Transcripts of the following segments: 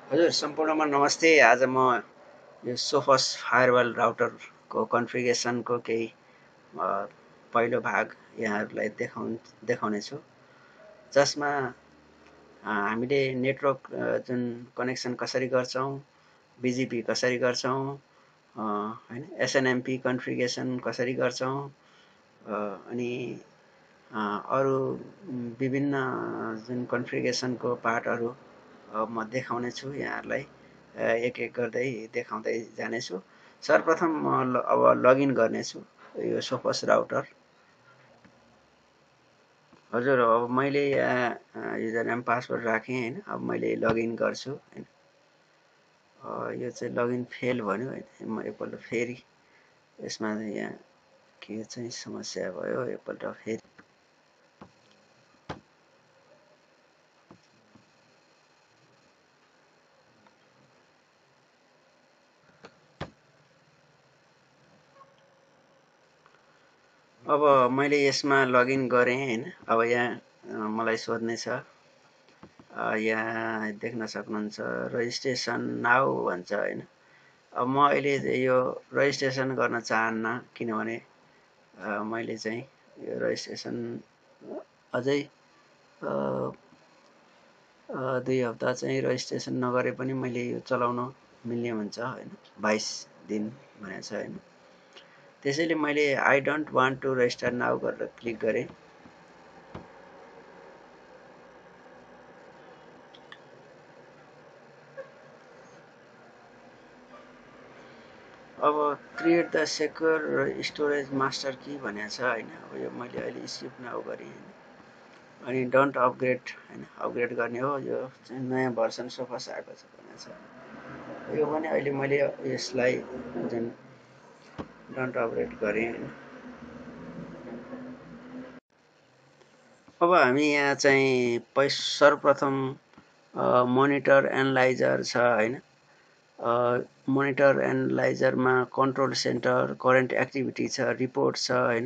हजुर सम्पूर्णमा नमस्ते। आज म यो सोफस फायरवाल राउटरको कन्फिगरेसनको केही अ, पहिलो भाग यहाँहरूलाई देखाउने छु, जसमा हामीले नेटवर्क जुन कनेक्सन कसरी गर्छौँ, बिजिपी कसरी गर्छौँ, हैन एसएनएमपी कन्फिगरेसन कसरी गर्छौँ, अनि अरू विभिन्न जुन कन्फिगरेसनको पार्टहरू म देखाउने छु यहाँहरूलाई। एक एक गर्दै देखाउँदै जानेछु। सर्वप्रथम म अब लगइन गर्नेछु यो सोफस राउटर। हजुर, अब मैले यहाँ युजर नेम पासवर्ड राखेँ हैन। अब मैले लगइन गर्छु हैन। यो चाहिँ लगइन फेल भन्यो हैन। म एकपल्ट फेरि यसमा यहाँ के चाहिँ समस्या भयो, एकपल्ट फेरि अब मैले यसमा लगइन गरेँ हैन। अब यहाँ मलाई सोध्ने छ, यहाँ देख्न सक्नुहुन्छ रजिस्ट्रेसन नाउ भन्छ हैन। अब म अहिले यो रजिस्ट्रेसन गर्न चाहन्न, किनभने मैले चाहिँ यो रजिस्ट्रेसन अझै 2 हप्ता चाहिँ रजिस्ट्रेसन नगरे पनि मैले यो चलाउन मिल्ने हुन्छ हैन। 22 दिन भनेको छ हैन। त्यसैले मैले I don't want to register now गरेर क्लिक गरेँ। अब create the secure storage master key भनेको छ हैन। अब यो मैले अहिले स्किप नाउ गरेँ हैन। अनि डोन्ट अपग्रेड हैन, अपग्रेड गर्ने हो। यो चाहिँ नयाँ भर्सन सोफस आएको छ भनेको छ। यो पनि अहिले मैले यसलाई जुन डोन्ट अपग्रेड गरेँ हैन। अब हामी यहाँ चाहिँ सर्वप्रथम मोनिटर एनालाइजर छ हैन। मोनिटर एनालाइजरमा कन्ट्रोल सेन्टर, करेन्ट एक्टिभिटी छ, रिपोर्ट छ हैन,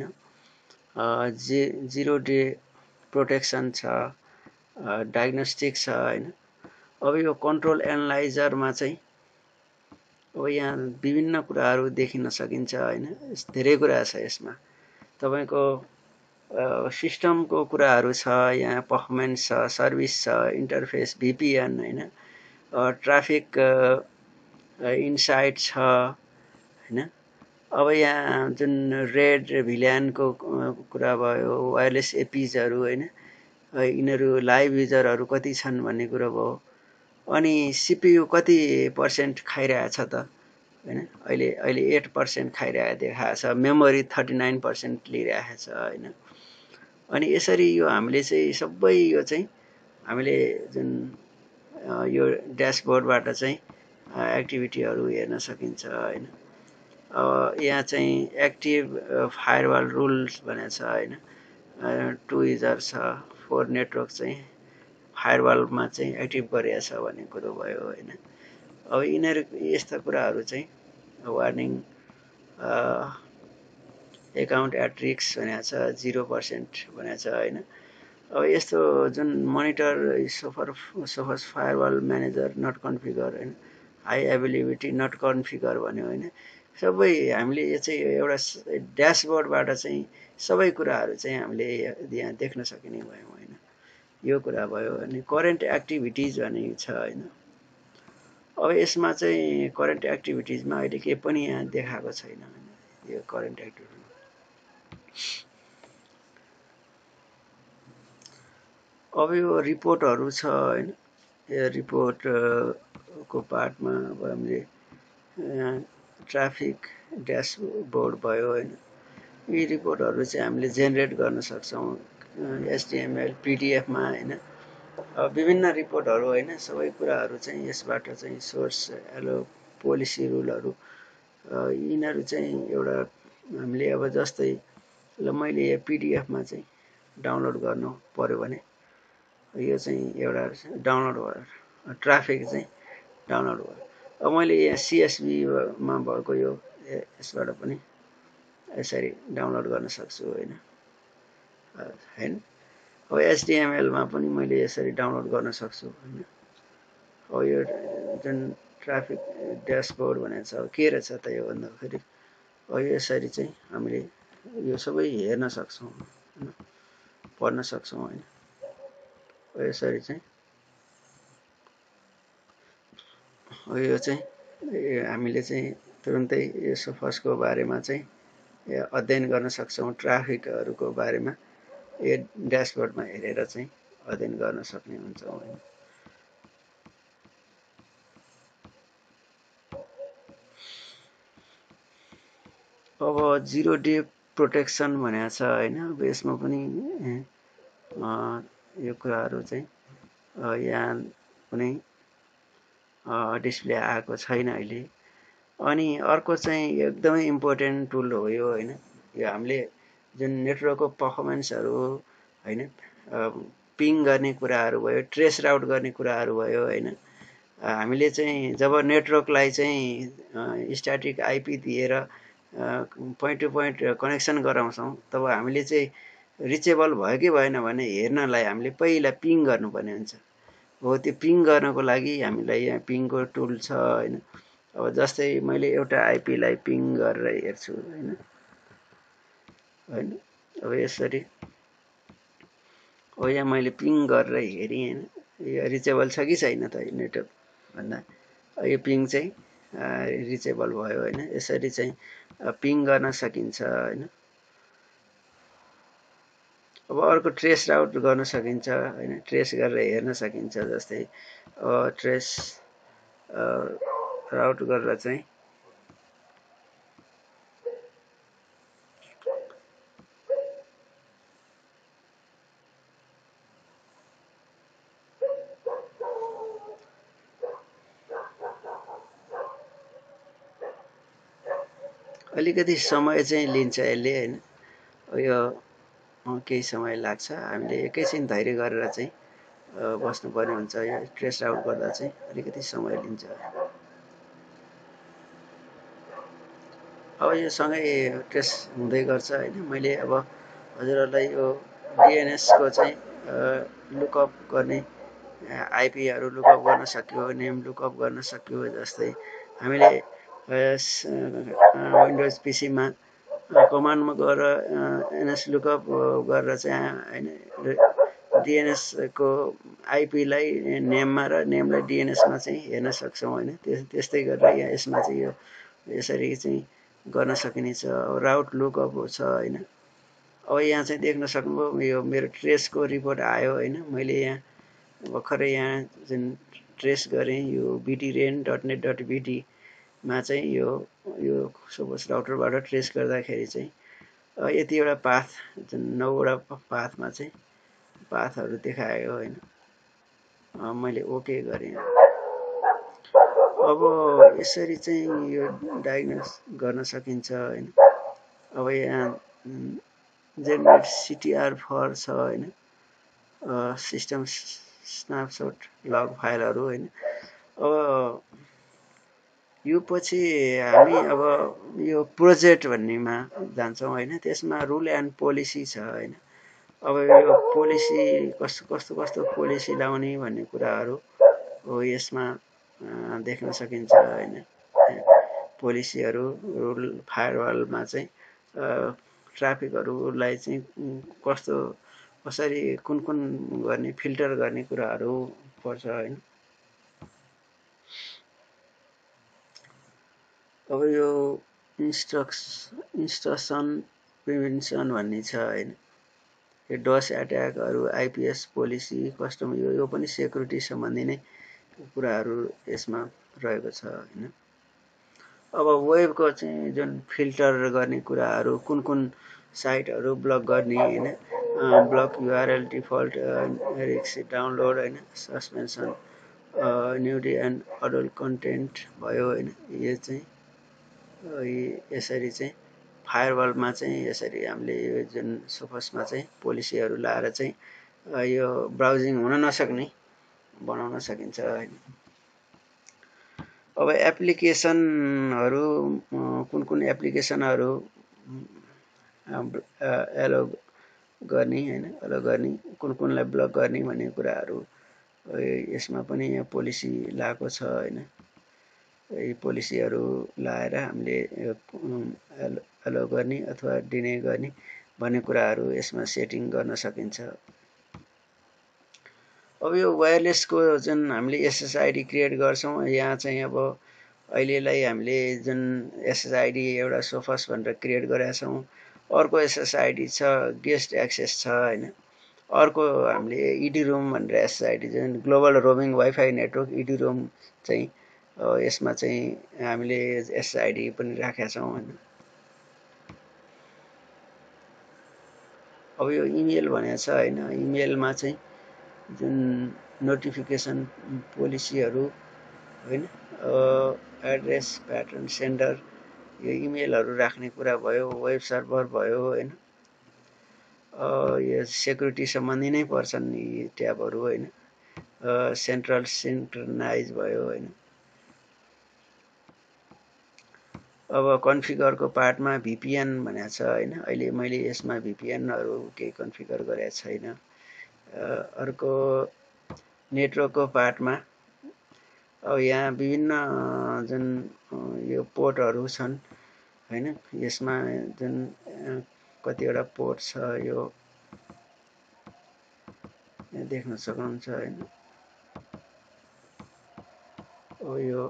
जिरो डे प्रोटेक्सन छ, डायग्नोस्टिक छ हैन। अब यो कन्ट्रोल एनालाइजरमा चाहिँ अब यहाँ विभिन्न कुराहरू देखिन सकिन्छ हैन। धेरै कुरा छ यसमा। तपाईको सिस्टमको कुराहरू छ, यहाँ पर्फर्मेन्स छ, सर्भिस छ, इन्टरफेस, भिपिएन हैन, ट्राफिक इनसाइट छ हैन। अब यहाँ जुन रेड भिल्यानको कुरा भयो, वायरलेस एपिजहरू हैन, यिनीहरू लाइभ युजरहरू कति छन् भन्ने कुरा भयो। अनि सिपियु कति पर्सेन्ट खाइरहेछ त हैन। अहिले 8% खाइरहेको देखाएको छ। मेमोरी 39% लिइरहेको छ हैन। अनि यसरी यो हामीले चाहिँ सबै यो चाहिँ हामीले जुन यो ड्यासबोर्डबाट चाहिँ एक्टिभिटीहरू हेर्न सकिन्छ हैन। यहाँ चाहिँ एक्टिभ फायरवाल रुल्स भनेको छ हैन। 2 युजर छ, 4 नेटवर्क चाहिँ फायरवालमा चाहिँ एक्टिभ गरेको छ भन्ने कुरो भयो हैन। अब यिनीहरू यस्ता कुराहरू चाहिँ वार्निङ एकाउन्ट एट रिस्क भनेको छ, 0% भनेको छ हैन। अब यस्तो जुन monitor Sophos firewall manager not configure हैन, हाई एभाइलेबिलिटी नट कन्फिगर भन्यो हैन। सबै हामीले यो चाहिँ एउटा ड्यासबोर्डबाट चाहिँ सबै कुराहरू चाहिँ हामीले यहाँ देख्न सकिने भयौँ हैन। यो कुरा भयो। अनि करेन्ट एक्टिभिटिज भन्ने छ हैन। अब यसमा चाहिँ करेन्ट एक्टिभिटिजमा अहिले केही पनि यहाँ देखाएको छैन हैन। यो करेन्ट एक्टिभिटी अब यो रिपोर्टहरू छ हैन। यो रिपोर्टको पार्टमा अब हामीले ट्राफिक ड्यासबोर्ड भयो हैन। यी रिपोर्टहरू चाहिँ हामीले जेनेरेट गर्न सक्छौँ एचटिएमएल पिडिएफमा हैन। विभिन्न रिपोर्टहरू हैन, सबै कुराहरू चाहिँ यसबाट चाहिँ सोर्स एलो पोलिसी रुलहरू यिनीहरू चाहिँ एउटा हामीले अब जस्तै ल मैले पिडिएफमा चाहिँ डाउनलोड गर्नु पर्यो भने यो चाहिँ एउटा डाउनलोड भयो, ट्राफिक चाहिँ डाउनलोड भयो। अब मैले यहाँ सिएसभीमा भएको यो यसबाट पनि यसरी डाउनलोड गर्न सक्छु हैन। अब एचटिएमएलमा पनि मैले यसरी डाउनलोड गर्न सक्छु हैन। अब यो जुन ट्राफिक ड्यासबोर्ड भनेको छ के रहेछ त यो भन्दाखेरि यसरी चाहिँ हामीले यो सबै हेर्न सक्छौँ हैन पढ्न सक्छौँ हैन यसरी चाहिँ यो चाहिँ हामीले चाहिँ तुरुन्तै यो सोफसको बारेमा चाहिँ अध्ययन गर्न सक्छौँ ट्राफिकहरूको बारेमा यो ड्यासबोर्डमा हेरेर चाहिँ अध्ययन गर्न सक्ने हुन्छौँ हैन अब जिरो डे प्रोटेक्सन भनेको छ हैन अब यसमा पनि यो कुराहरू चाहिँ यहाँ कुनै डिस्प्ले आएको छैन अहिले अनि अर्को चाहिँ एकदमै इम्पोर्टेन्ट टुल हो यो हैन यो हामीले जुन नेटवर्कको पर्फर्मेन्सहरू हैन पिङ गर्ने कुराहरू भयो ट्रेस राउट गर्ने कुराहरू भयो हैन हामीले चाहिँ जब नेटवर्कलाई चाहिँ स्ट्याटिक आइपी दिएर पोइन्ट टु पोइन्ट कनेक्सन गराउँछौँ तब हामीले चाहिँ रिचेबल भयो कि भएन भने हेर्नलाई हामीले पहिला पिङ गर्नुपर्ने हुन्छ हो त्यो पिङ गर्नको लागि हामीलाई यहाँ पिङको टुल छ हैन अब जस्तै मैले एउटा आइपीलाई पिङ गरेर हेर्छु हैन अब यसरी यहाँ मैले पिङ गरेर हेरेँ हैन यो रिचेबल छ कि छैन त नेटवर्क भन्दा यो पिङ चाहिँ रिचेबल भयो हैन यसरी चाहिँ पिङ गर्न सकिन्छ हैन अब अर्को ट्रेस राउट गर्न सकिन्छ हैन ट्रेस गरेर हेर्न सकिन्छ जस्तै ट्रेस राउट गरेर चाहिँ अलिकति समय चाहिँ लिन्छ यसले हैन यो केही समय लाग्छ हामीले एकैछिन धैर्य गरेर चाहिँ बस्नुपर्ने हुन्छ यो ट्रेस आउट गर्दा चाहिँ अलिकति समय लिन्छ अब यो सँगै ट्रेस हुँदै गर्छ हैन मैले अब हजुरहरूलाई यो डीएनएस को चाहिँ लुकअप गर्ने आइपीहरू लुकअप गर्न सक्यो नेम लुकअप गर्न सक्यो जस्तै हामीले विन्डोज पीसीमा कमान्डमा गएर एनएस लुकअप गरेर चाहिँ हैन डीएनएस को आइपीलाई नेममा र नेमलाई डीएनएसमा चाहिँ हेर्न सक्छौँ हैन त्यस्तै गरेर यहाँ यसमा चाहिँ यो यसरी चाहिँ गर्न सकिने छ राउट लुकअप छ हैन अब यहाँ चाहिँ देख्न सक्नुभयो यो मेरो ट्रेसको रिपोर्ट आयो हैन मैले यहाँ भर्खरै यहाँ जुन ट्रेस गरेँ यो btren.net.bt मा चाहिँ यो सपोज राउटरबाट ट्रेस गर्दाखेरि चाहिँ यतिवटा पाथ जुन 9 वटा पाथमा चाहिँ पाथहरू देखायो हैन मैले ओके गरेँ अब यसरी चाहिँ यो डायग्नोस गर्न सकिन्छ हैन अब यहाँ जेनेरेट CTR4 छ हैन सिस्टम स्न्यापसट लग फाइलहरू हैन अब यो पछि हामी अब यो प्रोजेक्ट भन्नेमा जान्छौँ हैन त्यसमा रुल एन्ड पोलिसी छ हैन अब यो पोलिसी कस्तो पोलिसी लाउने भन्ने कुराहरू हो यसमा देख्न सकिन्छ हैन पोलिसीहरू रुल फायरवालमा चाहिँ ट्राफिकहरूलाई चाहिँ कसरी कुन गर्ने फिल्टर गर्ने कुराहरू पर्छ हैन अब यो इन्स्ट्रक्सन प्रिभेन्सन भन्ने छ हैन यो डस एट्याकहरू आइपीएस पोलिसी कस्टम यो पनि सेक्युरिटी सम्बन्धी नै कुराहरू यसमा रहेको छ हैन अब वेबको चाहिँ जुन फिल्टर गर्ने कुराहरू कुन साइटहरू ब्लक गर्ने हैन block URL default risks download हैन suspension nudity and adult content भयो हैन यो चाहिँ यसरी चाहिँ फायरवलमा चाहिँ यसरी हामीले यो जुन सोफसमा चाहिँ पोलिसीहरू लाएर चाहिँ यो ब्राउजिङ हुन नसक्ने बनाउन सकिन्छ हैन अब एप्लिकेसनहरू कुन एप्लिकेसनहरू एलो गर्ने हैन एलो गर्ने कुनलाई ब्लक गर्ने भन्ने कुराहरू यसमा पनि यहाँ पोलिसी लागेको छ हैन। यी पोलिसीहरू लाएर हामीले एलो गर्ने अथवा डिने गर्ने भन्ने कुराहरू यसमा सेटिङ गर्न सकिन्छ। अब यो वायरलेसको जुन हामीले एसएसआइडी क्रिएट गर्छौं, यहाँ चाहिँ अब अहिलेलाई हामीले जुन एसएसआइडी एउटा सोफस भनेर क्रिएट गरेका छौं, अर्को एसएसआइडी छ गेस्ट एक्सेस छ हैन। अर्को हामीले इडी रुम भनेर एसएसआइडी जुन global roaming WiFi network ED room चाहिँ यसमा चाहिँ हामीले एसएसआइडी पनि राखेका छौं हैन। अब यो इमेल भनेको छ हैन, इमेलमा चाहिँ जुन नोटिफिकेसन पोलिसीहरू हैन, एड्रेस प्याटर्न सेन्डर यो इमेलहरू राख्ने कुरा भयो, वेब सर्भर भयो हैन। यो सेक्युरिटी सम्बन्धी नै पर्छन् यी ट्याबहरू हैन। सेन्ट्रल सिन्क्रोनाइज भयो हैन। अब कन्फिगरको पार्टमा भिपिएन भनेको छ हैन। अहिले मैले यसमा भिपिएनहरू केही कन्फिगर गरेको छैन। अर्को नेटवर्कको पार्टमा अब यहाँ विभिन्न जुन यो पोर्टहरू छन् हैन। यसमा जुन कतिवटा पोर्ट छ यो देख्न सक्नुहुन्छ हैन। यो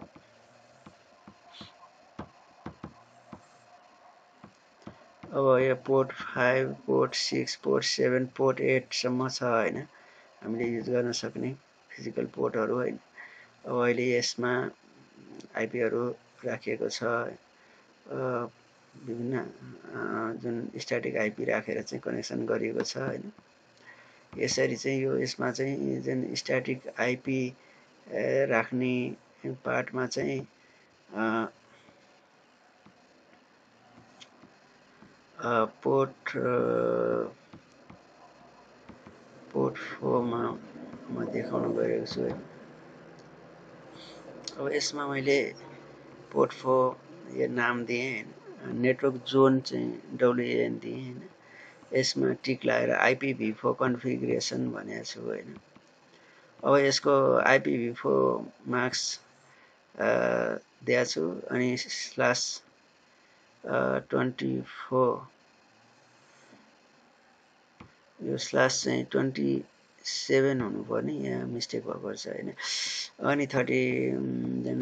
अब यो पोर्ट 5, पोर्ट 6, पोर्ट 7, पोर्ट 8 सम्म छ हैन। हामीले युज गर्न सक्ने फिजिकल पोर्टहरू हैन। अब अहिले यसमा आइपीहरू राखिएको छ। विभिन्न जुन स्ट्याटिक आइपी राखेर चाहिँ कनेक्सन गरिएको छ हैन। यसरी चाहिँ यो यसमा चाहिँ जुन स्ट्याटिक आइपी राख्ने पार्टमा चाहिँ पोर्ट 4 मा म देखाउन गएको छु है। अब यसमा मैले पोर्ट 4 यो नाम दिएँ, नेटवर्क जोन चाहिँ WAN दिएँ हैन। यसमा टिक लगाएर IPv4 कन्फिगरेसन भनेको छु हैन। अब यसको IPv4 मास्क दिएको छु अनि /24 यो स्ल्यास चाहिँ 27 हुनुपर्ने, यहाँ मिस्टेक भएको छ हैन। अनि 30 जुन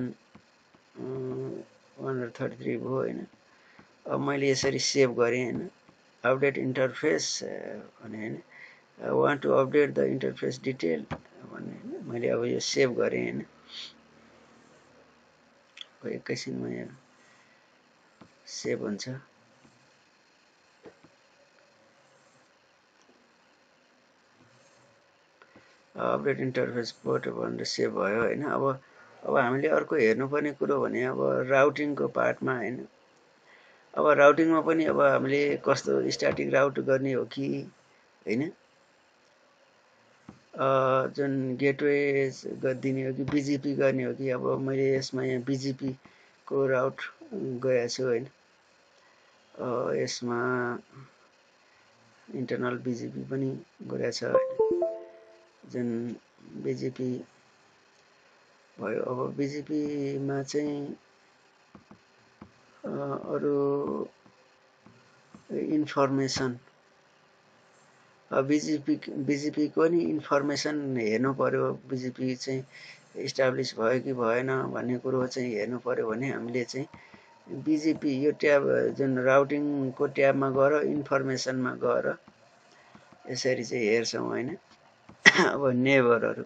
133 भयो हैन। अब मैले यसरी सेभ गरेँ हैन। अपडेट इन्टरफेस भने हैन, want to update the interface detail भन्ने मैले अब यो सेभ गरेँ हैन। एकैछिनमा यहाँ सेभ हुन्छ। अपडेट इन्टरफेस पोर्ट भनेर सेभ भयो हैन। अब हामीले अर्को हेर्नुपर्ने कुरो भने अब राउटिङको पार्टमा हैन। अब राउटिङमा पनि अब हामीले कस्तो स्ट्याटिक राउट गर्ने हो कि हैन, जुन गेटवे दिने हो कि बीजीपी गर्ने हो कि। अब मैले यसमा यहाँ बीजीपी को राउट गएको छु हैन। यसमा इन्टरनल बीजीपी पनि गरेको छ हैन। जुन बीजीपी भयो। अब बीजीपी मा चाहिँ अरु इन्फर्मेसन बीजीपी को नि इन्फर्मेसन हेर्नु पर्यो। बीजीपी चाहिँ इस्टाब्लिश भयो कि भएन भन्ने कुरो चाहिँ हेर्नु पर्यो भने हामीले चाहिँ बीजीपी यो ट्याब जुन राउटिङ को ट्याबमा गएर इन्फर्मेसनमा गएर यसरी चाहिँ हेर्छौं हैन। अब नेबरहरु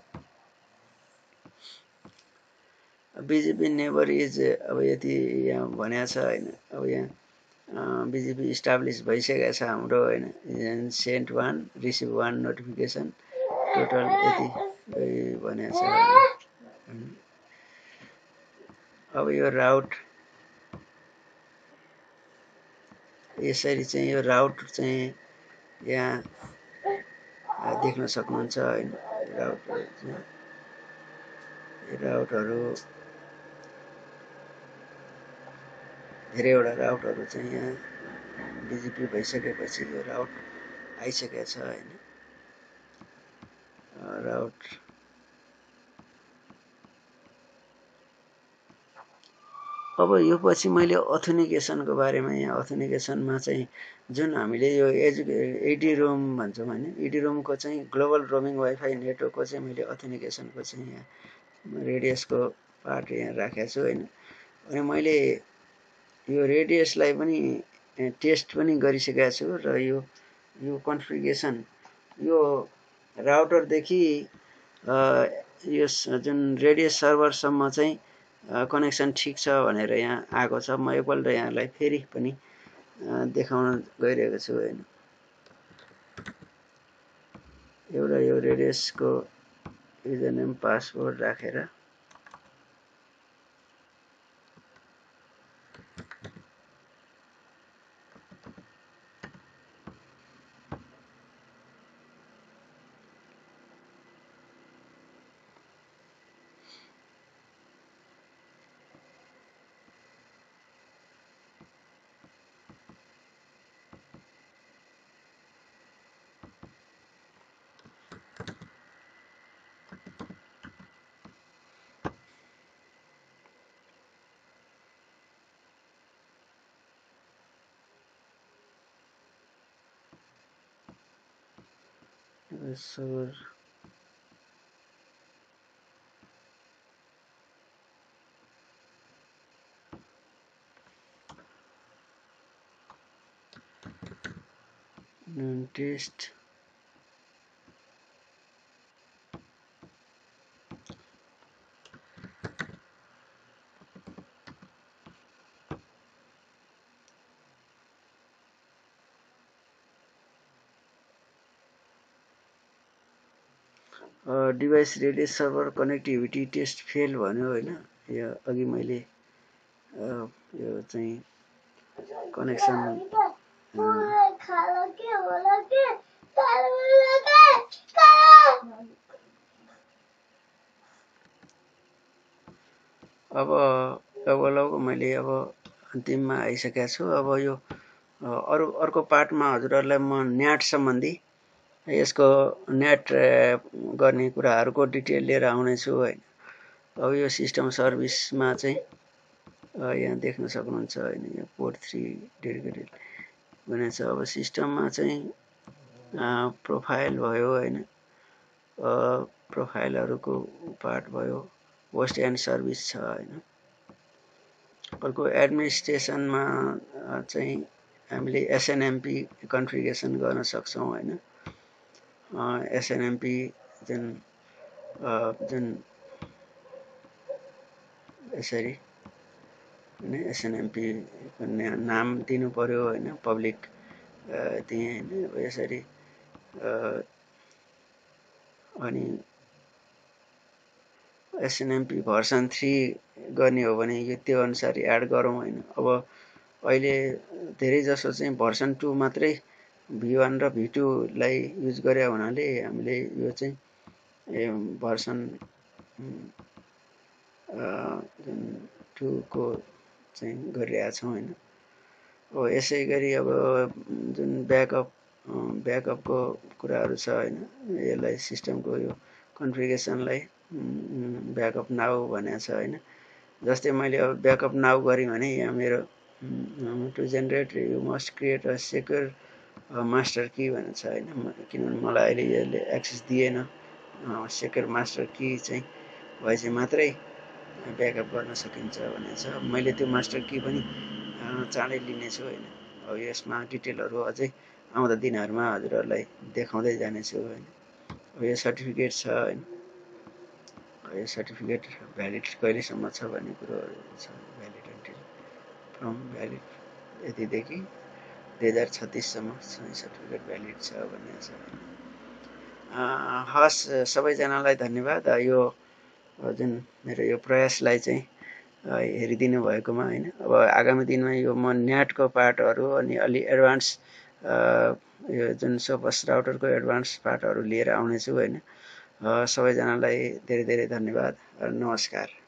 बीजीपी नेबर इज अब यति यहाँ भनेको छ हैन। अब यहाँ बीजीपी इस्टाब्लिश भइसकेको छ हाम्रो हैन। सेन्ट 1 रिसिभ 1 नोटिफिकेसन टोटल यति भनेको छ। अब यो राउट यसरी चाहिँ यो राउट चाहिँ यहाँ देख्न सक्नुहुन्छ हैन। राउटहरु धेरैवटा राउटहरु चाहिँ यहाँ बीजीपी भइसकेपछि यो राउट आइसकेको छ हैन। राउट अब यो पछि मैले अथेन्टिकेसनको बारेमा यहाँ अथेन्टिकेसनमा चाहिँ जुन हामीले यो एडी रोम भन्छौँ होइन एडी रोमको चाहिँ ग्लोबल रोमिङ वाइफाई नेटवर्कको चाहिँ मैले अथेन्टिकेसनको चाहिँ यहाँ रेडियसको पार्ट यहाँ राखेको छु होइन अनि मैले यो रेडियसलाई पनि टेस्ट पनि गरिसकेको छु र यो कन्फिगरेसन यो राउटरदेखि यो जुन रेडियस सर्भरसम्म चाहिँ कनेक्सन ठिक छ भनेर यहाँ आएको छ म एकपल्ट यहाँलाई फेरि पनि देखाउन गइरहेको छु होइन एउटा यो रेडियसको युजर नेम पासवर्ड राखेर server test device radius server connectivity test fail भन्यो होइन यो अघि मैले यो चाहिँ कनेक्सन अब मैले अब अन्तिममा आइसकेको छु अब यो अर्को पार्टमा हजुरहरूलाई म न्याट सम्बन्धी यसको नेट गर्ने कुराहरूको डिटेल लिएर आउनेछु होइन अब यो सिस्टम सर्भिसमा चाहिँ यहाँ देख्न सक्नुहुन्छ होइन यो पोर्ट 3 डेडिकेटेड भनेको छ अब सिस्टममा चाहिँ प्रोफाइल भयो होइन प्रोफाइलहरूको पार्ट भयो होस्ट एन्ड सर्भिस छ होइन अर्को एडमिनिस्ट्रेसनमा चाहिँ हामीले एसएनएमपी कन्फिगरेसन गर्न सक्छौँ होइन एसएनएमपी जुन यसरी होइन एसएनएमपी नाम दिनु पर्यो होइन पब्लिक दिएँ होइन यसरी अनि एसएनएमपी भर्सन 3 गर्ने हो भने यो त्यो अनुसार एड गरौँ होइन अब अहिले धेरै जसो चाहिँ भर्सन 2 मात्रै V1 र V2 लाई युज गरे हुनाले हामीले यो चाहिँ भर्सन 2 को चाहिँ गरिरहेका छौँ होइन अब यसै गरी अब जुन ब्याकअपको कुराहरू छ होइन यसलाई सिस्टमको यो कन्फिगरेसनलाई ब्याकअप नाउ भनेको छ होइन जस्तै मैले अब ब्याकअप नाउ गरेँ भने यहाँ मेरो to generate you must create a secure master key भनेको छ होइन किनभने मलाई अहिले यसले एक्सेस दिएन सेक्युर मास्टर की चाहिँ भएपछि मात्रै ब्याकअप गर्न सकिन्छ भनेको छ मैले त्यो मास्टर की पनि चाँडै लिनेछु होइन अब यसमा डिटेलहरू अझै आउँदा दिनहरूमा हजुरहरूलाई देखाउँदै जानेछु होइन अब यो सर्टिफिकेट छ होइन यो सर्टिफिकेट भ्यालिड कहिलेसम्म छ भन्ने कुरोहरू छ भ्यालिड अन्टिल फ्रम भ्यालिड यतिदेखि 2036 सम्म सर्टिफिकेट भ्यालिड छ भन्ने छ हस् सबैजनालाई धन्यवाद यो जुन मेरो यो प्रयासलाई चाहिँ हेरिदिनु भएकोमा होइन अब आगामी दिनमा यो म न्याटको पार्टहरू अनि अलि एडभान्स यो जुन सोफस राउटरको एडभान्स पार्टहरू लिएर आउनेछु होइन सबैजनालाई धेरै धेरै धन्यवाद नमस्कार